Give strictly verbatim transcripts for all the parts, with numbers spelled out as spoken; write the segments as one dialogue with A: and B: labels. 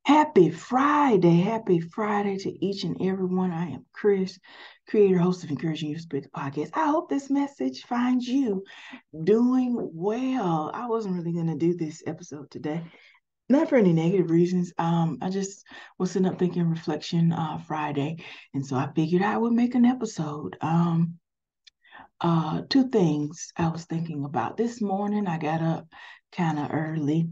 A: Happy Friday. Happy Friday to each and every one. I am Chris, creator, host of Encouraging Your Spirit podcast. I hope this message finds you doing well. I wasn't really going to do this episode today, not for any negative reasons. Um, I just was sitting up thinking reflection uh, Friday, and so I figured I would make an episode. Um, uh, two things I was thinking about this morning. I got up kind of early.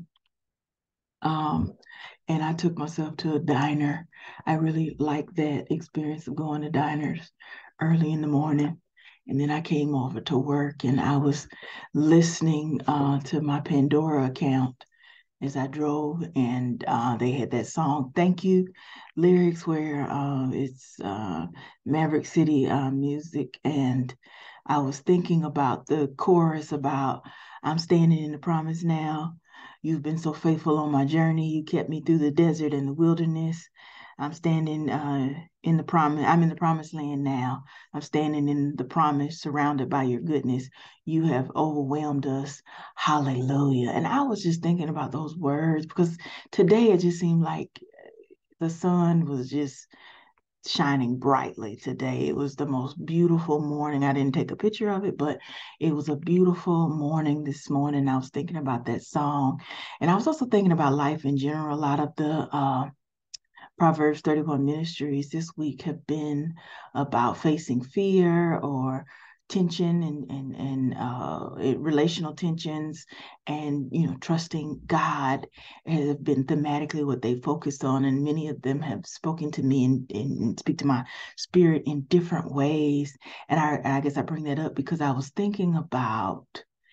A: Um, and I took myself to a diner. I really like that experience of going to diners early in the morning. And then I came over to work and I was listening uh, to my Pandora account as I drove, and uh, they had that song "Thank You" lyrics where uh, it's uh, Maverick City uh, music, and I was thinking about the chorus about "I'm standing in the promise now. You've been so faithful on my journey. You kept me through the desert and the wilderness. I'm standing uh, in the promise. I'm in the promised land now. I'm standing in the promise, surrounded by your goodness. You have overwhelmed us. Hallelujah." And I was just thinking about those words because today it just seemed like the sun was just shining brightly today. It was the most beautiful morning. I didn't take a picture of it, but it was a beautiful morning this morning. I was thinking about that song. And I was also thinking about life in general. A lot of the uh, Proverbs thirty-one ministries this week have been about facing fear or tension and and and uh, relational tensions, and you know trusting God have been thematically what they focused on, and many of them have spoken to me and, and speak to my spirit in different ways. And I, I guess I bring that up because I was thinking about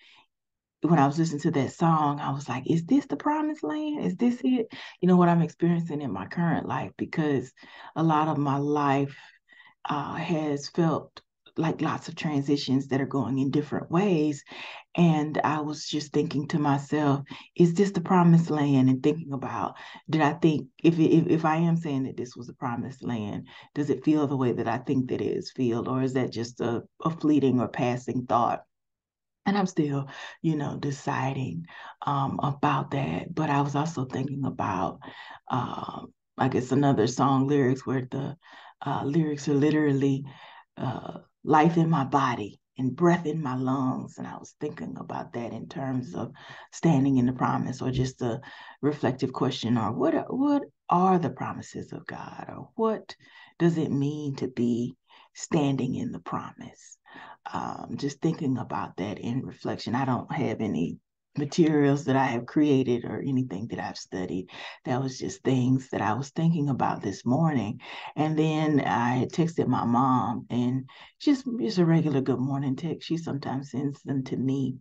A: when I was listening to that song, I was like, is this the promised land? Is this it? You know, what I'm experiencing in my current life, because a lot of my life uh, has felt like lots of transitions that are going in different ways. And I was just thinking to myself, is this the promised land? And thinking about, did I think, if, it, if, if I am saying that this was the promised land, does it feel the way that I think that it is feel? Or is that just a, a fleeting or passing thought? And I'm still, you know, deciding um, about that. But I was also thinking about, uh, I guess, another song lyrics where the uh, lyrics are literally uh, life in my body and breath in my lungs. And I was thinking about that in terms of standing in the promise, or just a reflective question, or what are, what are the promises of God, or what does it mean to be standing in the promise? Um, just thinking about that in reflection. I don't have any materials that I have created or anything that I've studied. That was just things that I was thinking about this morning. And then I had texted my mom, and just just a regular good morning text. She sometimes sends them to me.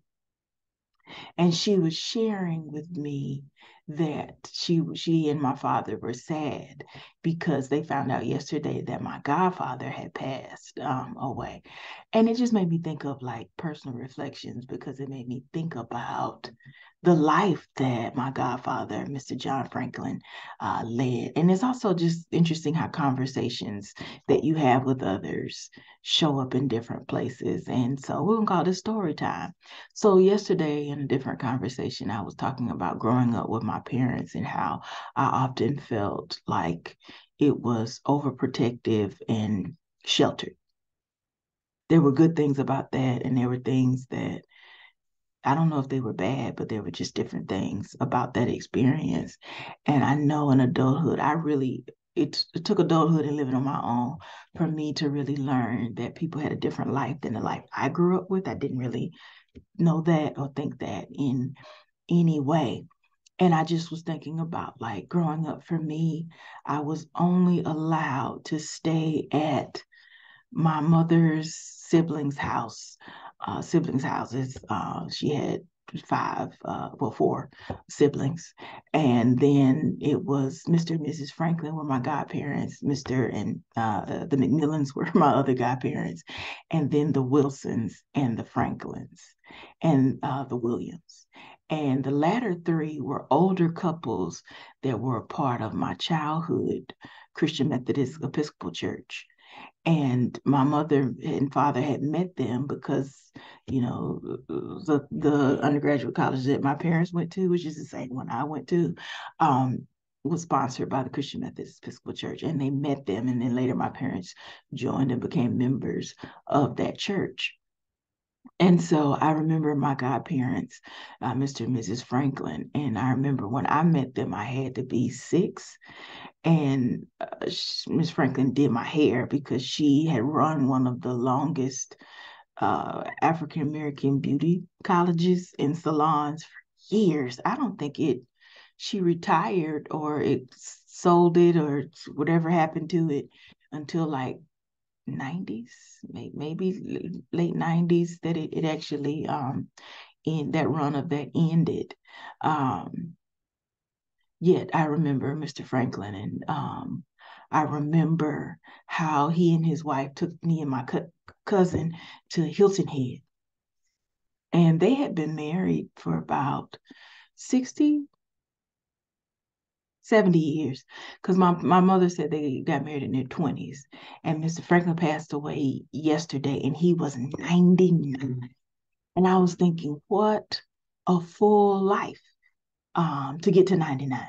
A: And she was sharing with me that she she and my father were sad because they found out yesterday that my godfather had passed um, away. And it just made me think of like personal reflections, because it made me think about the life that my godfather, Mister John Franklin, uh, led. And it's also just interesting how conversations that you have with others show up in different places. And so we're gonna call this story time. So yesterday in a different conversation, I was talking about growing up with my parents and how I often felt like it was overprotective and sheltered. There were good things about that, and there were things that I don't know if they were bad, but there were just different things about that experience. And I know in adulthood, I really, it, it took adulthood and living on my own for me to really learn that people had a different life than the life I grew up with. I didn't really know that or think that in any way. And I just was thinking about like growing up for me, I was only allowed to stay at my mother's siblings' house, uh, siblings' houses. Uh, she had five, uh, well, four siblings. And then it was Mister and Missus Franklin were my godparents. Mister and uh, the McMillans were my other godparents. And then the Wilsons and the Franklins and uh, the Williams. And the latter three were older couples that were a part of my childhood Christian Methodist Episcopal Church. And my mother and father had met them because, you know, the the undergraduate college that my parents went to, which is the same one I went to, um, was sponsored by the Christian Methodist Episcopal Church, and they met them. And then later my parents joined and became members of that church. And so I remember my godparents, uh, Mister and Missus Franklin. And I remember when I met them, I had to be six. And uh, Miss Franklin did my hair because she had run one of the longest uh, African American beauty colleges and salons for years. I don't think it, she retired or it sold it or whatever happened to it until like nineties, maybe late nineties, that it, it actually, um, in that run of that ended. Um, yet I remember Mister Franklin, and um, I remember how he and his wife took me and my co- cousin to Hilton Head. And they had been married for about sixty, seventy years. Because my, my mother said they got married in their twenties. And Mister Franklin passed away yesterday, and he was ninety-nine. And I was thinking, what a full life um, to get to ninety-nine.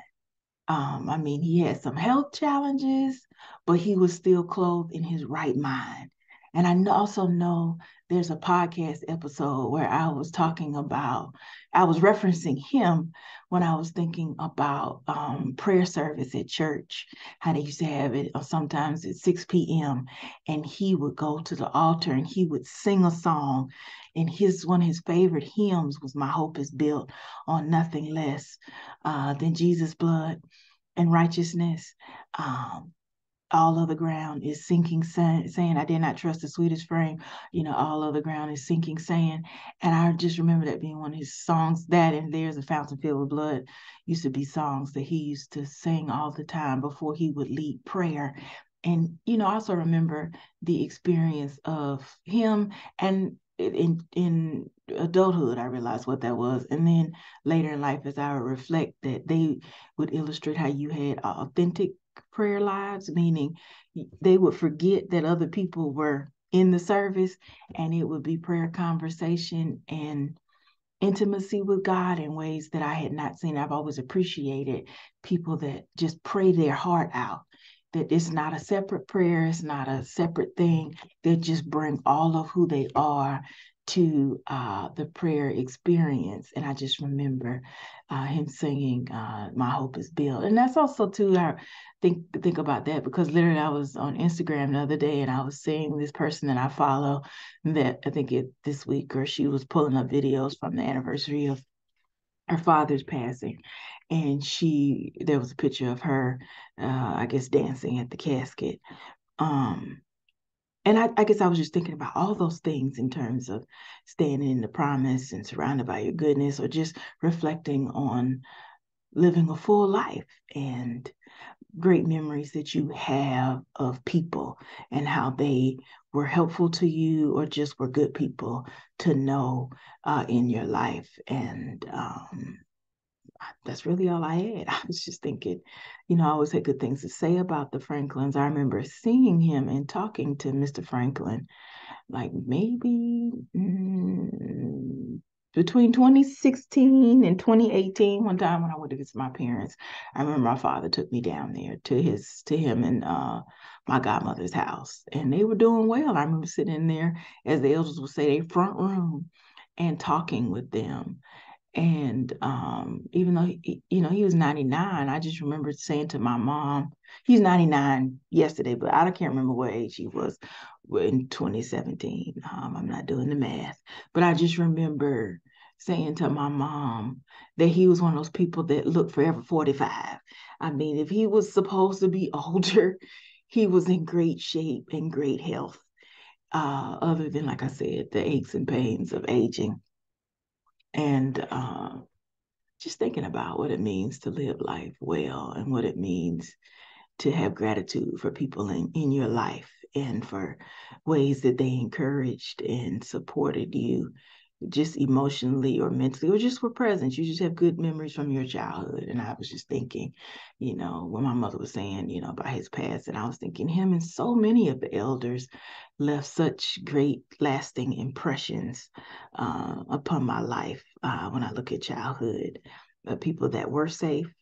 A: Um, I mean, he had some health challenges, but he was still clothed in his right mind. And I also know there's a podcast episode where I was talking about, I was referencing him when I was thinking about um, prayer service at church, how they used to have it sometimes at six p.m. And he would go to the altar and he would sing a song. And his one of his favorite hymns was "My Hope is Built on Nothing Less uh, Than Jesus' Blood and Righteousness." Um, all of the ground is sinking sand, saying, "I did not trust the sweetest frame." You know, all of the ground is sinking sand. And I just remember that being one of his songs. That and "There's a Fountain Filled with Blood" used to be songs that he used to sing all the time before he would lead prayer. And, you know, I also remember the experience of him, and in in adulthood, I realized what that was. And then later in life, as I would reflect, that they would illustrate how you had authentic prayer lives, meaning they would forget that other people were in the service, and it would be prayer, conversation, and intimacy with God in ways that I had not seen. I've always appreciated people that just pray their heart out, that it's not a separate prayer, it's not a separate thing. They just bring all of who they are to uh, the prayer experience. And I just remember uh, him singing uh, "My Hope is Built." And that's also too, I think think about that, because literally I was on Instagram the other day and I was seeing this person that I follow, that I think it this week, or she was pulling up videos from the anniversary of her father's passing. And she, there was a picture of her, uh, I guess, dancing at the casket. Um, and I, I guess I was just thinking about all those things in terms of standing in the promise and surrounded by your goodness, or just reflecting on living a full life and great memories that you have of people and how they were helpful to you or just were good people to know uh, in your life. And um, that's really all I had. I was just thinking, you know, I always had good things to say about the Franklins. I remember seeing him and talking to Mister Franklin, like maybe mm, between twenty sixteen and twenty eighteen. One time when I went to visit my parents, I remember my father took me down there to his to him and uh, my godmother's house, and they were doing well. I remember sitting in there, as the elders would say, their front room, and talking with them. And um, even though he, you know, he was ninety-nine, I just remember saying to my mom, he's ninety-nine yesterday, but I can't remember what age he was in twenty seventeen. Um, I'm not doing the math, but I just remember saying to my mom that he was one of those people that looked forever forty-five. I mean, if he was supposed to be older, he was in great shape and great health, uh, other than, like I said, the aches and pains of aging. And uh, just thinking about what it means to live life well, and what it means to have gratitude for people in, in your life, and for ways that they encouraged and supported you, just emotionally or mentally, or just were present. You just have good memories from your childhood. And I was just thinking, you know, when my mother was saying, you know, about his past, and I was thinking him and so many of the elders left such great lasting impressions uh, upon my life uh, when I look at childhood. Uh, people that were safe,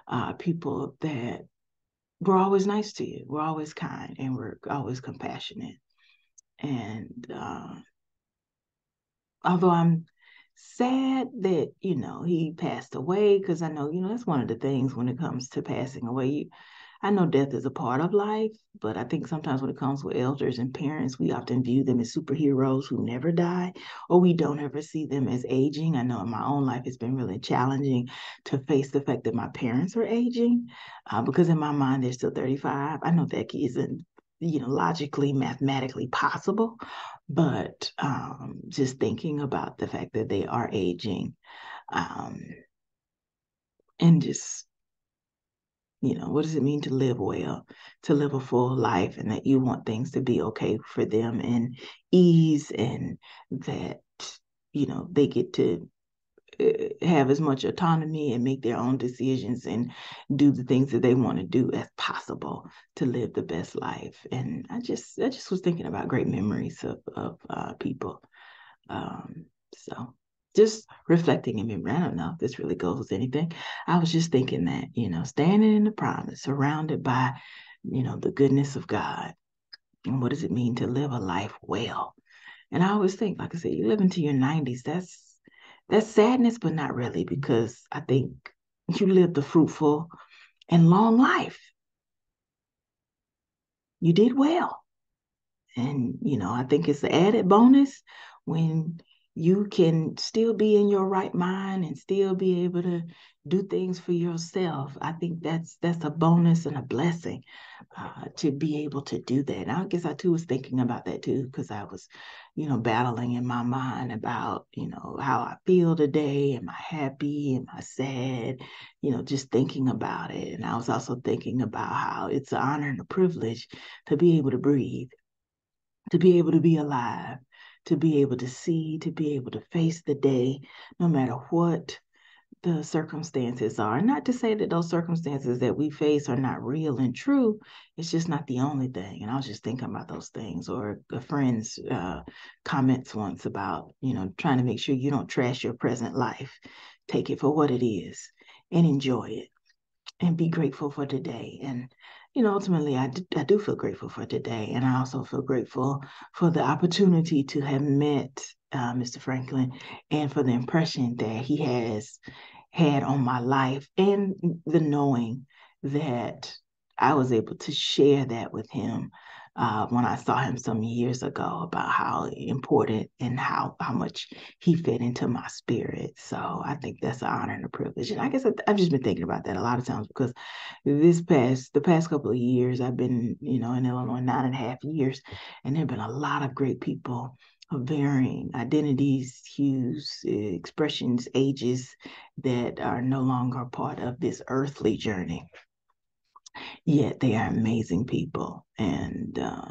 A: uh, people that were always nice to you, were always kind, and were always compassionate. And uh, although I'm sad that, you know, he passed away, because I know, you know, that's one of the things when it comes to passing away. You, I know death is a part of life, but I think sometimes when it comes with elders and parents, we often view them as superheroes who never die, or we don't ever see them as aging. I know in my own life, it's been really challenging to face the fact that my parents are aging, uh, because in my mind, they're still thirty-five. I know that isn't, you know, logically, mathematically possible, but um, just thinking about the fact that they are aging, um, and just, you know, what does it mean to live well, to live a full life, and that you want things to be okay for them and ease, and that, you know, they get to uh, have as much autonomy and make their own decisions and do the things that they want to do as possible to live the best life. And I just, I just was thinking about great memories of, of uh, people. Um, so just reflecting in memory. I don't know if this really goes with anything. I was just thinking that, you know, standing in the promise, surrounded by, you know, the goodness of God. And what does it mean to live a life well? And I always think, like I said, you live into your nineties, that's that's sadness, but not really, because I think you lived a fruitful and long life. You did well. And, you know, I think it's an added bonus when you can still be in your right mind and still be able to do things for yourself. I think that's that's a bonus and a blessing, uh, to be able to do that. And I guess I too was thinking about that too, because I was, you know, battling in my mind about, you know, how I feel today. Am I happy? Am I sad? You know, just thinking about it. And I was also thinking about how it's an honor and a privilege to be able to breathe, to be able to be alive, to be able to see, to be able to face the day, no matter what the circumstances are. Not to say that those circumstances that we face are not real and true. It's just not the only thing. And I was just thinking about those things. Or a friend's uh, comments once about, you know, trying to make sure you don't trash your present life. Take it for what it is and enjoy it, and be grateful for today. And, you know, ultimately, I do, I do feel grateful for today. And I also feel grateful for the opportunity to have met uh, Mister Franklin, and for the impression that he has had on my life, and the knowing that I was able to share that with him uh, when I saw him some years ago, about how important and how how much he fit into my spirit. So I think that's an honor and a privilege. And I guess I, I've just been thinking about that a lot of times, because this past the past couple of years, I've been, you know, in Illinois nine and a half years, and there have been a lot of great people of varying identities, hues, expressions, ages, that are no longer part of this earthly journey. Yet they are amazing people. And um,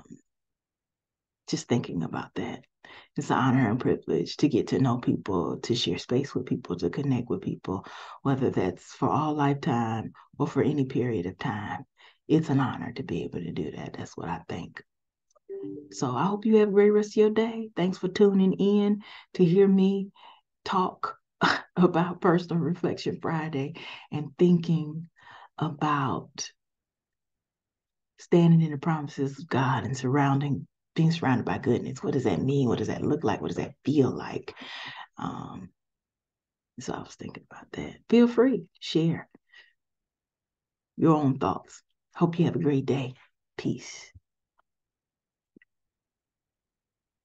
A: just thinking about that, it's an honor and privilege to get to know people, to share space with people, to connect with people, whether that's for all lifetime or for any period of time. It's an honor to be able to do that. That's what I think. So I hope you have a great rest of your day. Thanks for tuning in to hear me talk about Personal Reflection Friday, and thinking about standing in the promises of God and surrounding, being surrounded by goodness. What does that mean? What does that look like? What does that feel like? Um, so I was thinking about that. Feel free, share your own thoughts. Hope you have a great day. Peace.